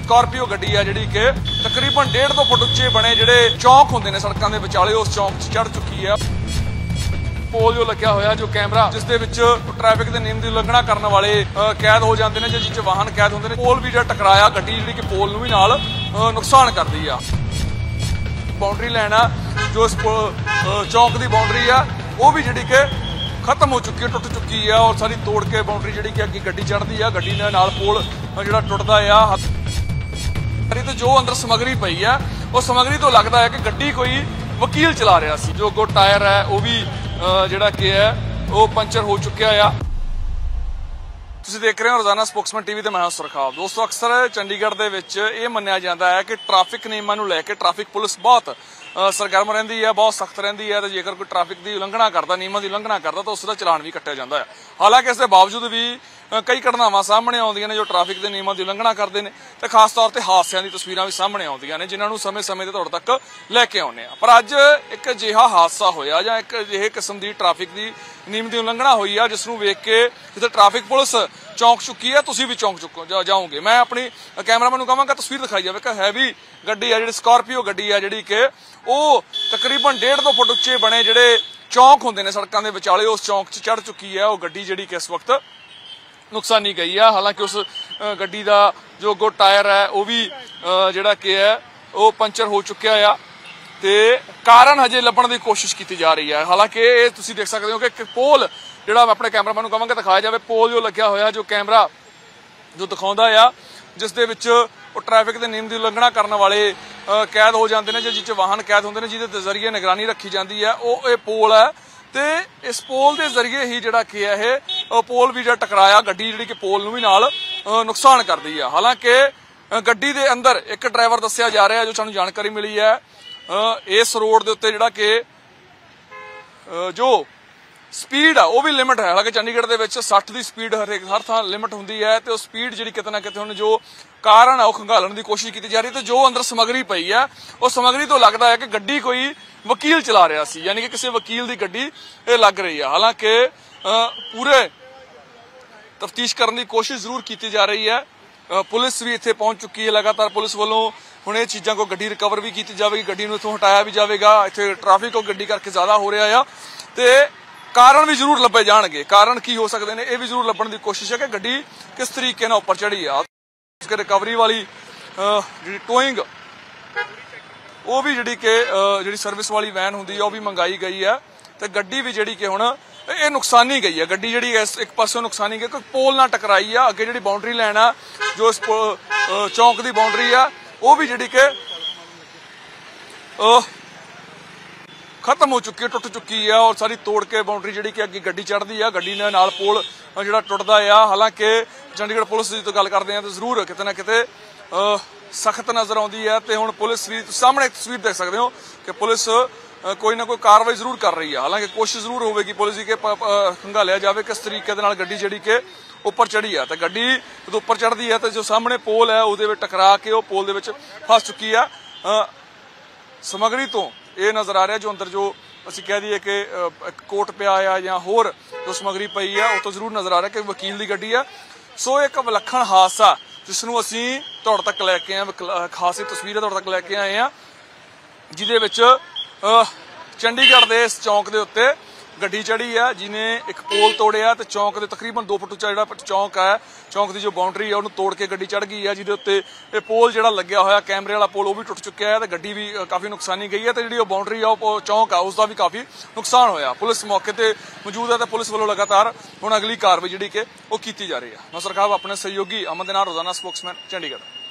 Scorpio गड्डी है जिहड़ी कि तकरीबन 1.5 फुट उच्चे बने जिहड़े चौक हुंदे ने सड़कां दे विचाले उस चौक 'च चढ़ चुकी है। पोल जो लग्या होया जो कैमरा जिस दे विच ट्रैफिक दे नियम दी उलंघना करन वाले कैद हो जांदे ने जिस च वाहन कैद हुंदे ने। पोल भी जिहड़ा टकराया गड्डी जिहड़ी कि पोल नूं भी नाल नुकसान करदी आ। बाउंड्री लाइन आ जो इस चौक दी बाउंड्री आ वो भी जिहड़ी कि खत्म हो चुकी है, टुट चुकी है और सारी तोड़ के बाउंड्री जिहड़ी कि अगे गड्डी चढ़दी आ गड्डी दे नाल पोल जिहड़ा टुटदा आ। तो जो अंदर समगरी पई है उस समगरी तो लगता है कि गड्डी कोई वकील चला रहा सी। जो अगों टायर है वो भी जिहड़ा कि है वो पंचर हो चुका है। तुसीं देख रहे हो रोजाना स्पोक्समैन टीवी ते मैं हां सुरखाब। दोस्तों अक्सर चंडीगढ़ दे विच ये मन्निया जाता है कि ट्रैफिक नियमां नूं लैके ट्रैफिक पुलिस बहुत सरगर्म रहिंदी है, बहुत सख्त रहिंदी है। तो जेकर कोई ट्रैफिक की उलंघना करता, नियमां की उलंघना करता तो उसका चलान भी कट्टिया जाता है। हालांकि इसके बावजूद भी कई घटनावां सामने आउंदियां ने जो ट्रैफिक के नियमां की उलंघना करते हैं तो खास तौर पर हादसियां की तस्वीरां भी सामने आउंदियां ने जिन्हां नूं समय समय ते तुहाडे तक लैके आउने आ। पर अज एक अजिहा हादसा होया जां एक अजिहे किस्म की ट्रैफिक की नियम की उलंघना हुई है जिसनूं वेख के जिथे ट्रैफिक पुलिस चौंक चुकी है, तुसीं भी चौंक जाओगे। मैं अपनी कैमरामैन नूं कहांगा तस्वीर दिखाई जावे कि हैवी गड्डी है जिहड़ी स्कॉर्पियो गड्डी है जिहड़ी कि ਉਹ तकरीबन 1.5 फुट उच्चे बने जिहड़े चौक हुंदे ने सड़कां दे विचाले उस चौक 'च चढ़ चुकी है। वो गड्डी जिहड़ी कि इस वक्त नुकसानी गई है। हालांकि उस गड्डी का जो अगों टायर है वो भी जिहड़ा कि है वो पंचर हो चुका है ते कारण हजे लभण की कोशिश की जा रही है। हालांकि ये तुसीं देख सकते हो कि पोल जिहड़ा अपने कैमरामैन नूं कहांगा दिखाया जावे, पोल जो लग्या होया जो कैमरा जो दिखाउंदा आ जिस दे विच ट्रैफिक के नियम की उलंघना करने वाले कैद हो जाते हैं जिस वाहन कैद होंगे ने जिहदे जरिए निगरानी रखी जाती है। वो ये पोल है तो इस पोल के जरिए ही जिहड़ा कि है पोल भी जिहड़ा टकराया गड्डी जिहड़ी कि पोल नूं भी नाल नुकसान करदी है। हालांकि गड्डी के अंदर एक ड्राइवर दस्सिया जा रहा है जो सानूं जानकारी मिली है इस रोड के उत्ते जिहड़ा कि जो स्पीड है वो भी लिमिट है। हालांकि चंडीगढ़ के 60 की स्पीड हर थां लिमिट होंदी है तो स्पीड जी किते ना किते हुण जो कारण है वो खंगालण की कोशिश की जा रही है। तो जो अंदर समगरी पई है उस समगरी तो लगता है कि गड्डी कोई वकील चला रहा सी, यानी कि किसी वकील की गड्डी ये लग रही है। हालांकि पूरे तफ्तीश करने की कोशिश जरूर की जा रही है। पुलिस भी इत्थे पहुंच चुकी है। लगातार पुलिस वालों हुण ये चीज़ां को गड्डी रिकवर भी की जाएगी, गड्डी नूं इत्थों हटाया भी जाएगा। इत्थे ट्रैफिक को गड्डी करके ज्यादा हो रहा है तो कारण भी जरूर लभे जाणगे। कारण की हो सकते हैं ये भी जरूर लभण की कोशिश है कि गड्डी किस तरीके नाल उपर चढ़ी है। रिकवरी वाली जी टोइंग वो भी जी सर्विस वाली वैन होंदी है वो भी मंगाई गई है तो गड्डी भी जी कि हुण ये नुकसानी गई है। गड्डी जी एक पासों नुकसानी गई क्योंकि पोल ना टकराई है। अगे जी बाउंड्री लाइन है जो इस चौक की बाउंड्री है वो भी जी कि खत्म हो चुकी है, टुट चुकी है और सारी तोड़ के बाउंड्री जिहड़ी कि अगे गड्डी चढ़दी है गड्डी दे नाल पोल जिहड़ा टुटदा आ। हालांकि चंडीगढ़ पुलिस की तो गल करते हैं तो जरूर किते ना किते सख्त नज़र आउंदी है। तो हुण पुलिस भी सामने तस्वीर देख सकते हो कि पुलिस कोई ना कोई कार्रवाई जरूर कर रही है। हालांकि कोशिश जरूर होगी पुलिस की खंगालिया जाए किस तरीके दे नाल गड्डी जिहड़ी कि उपर चढ़ी है। तो गड्डी जो उपर चढ़दी है तो जो सामने पोल है उहदे विच टकरा के वो पोल दे विच फस चुकी है। समगरी तो ये नज़र आ रहा है जो अंदर जो असीं कह दईए कि कोट पिया आ या होर जो समगरी पई है वो तो जरूर नज़र आ रहा है कि वकील की गड्डी है। सो एक विलक्षण हादसा जिसनूं असीं तुहाडे तक लैके आए, खास तस्वीर तुहाडे तक लैके आए हैं जिहदे विच चंडीगढ़ के इस चौक के उत्ते गड्डी चढ़ी है जिन्हें एक पोल तोड़िया तो चौक के तकरीबन 2 फुट उच्चा जिहड़ा चौक है चौक की जो बाउंड्री है उन्होंने तोड़ के गड्डी चढ़ गई है जिहदे उत्ते ये पोल जिहड़ा लग्या होया कैमरे वाला पोल वो भी टुट चुका है तो गड्डी भी काफ़ी नुकसानी गई है तो जिहड़ी बाउंड्री है वो चौक है उसका भी काफ़ी नुकसान होया। पुलिस मौके पर मौजूद है तो पुलिस वालों लगातार हुण अगली कार्रवाई जिहड़ी कि वो की जा रही है। मैं सरखाब अपने सहयोगी अमन दे नाल रोजाना स्पोक्समैन चंडीगढ़।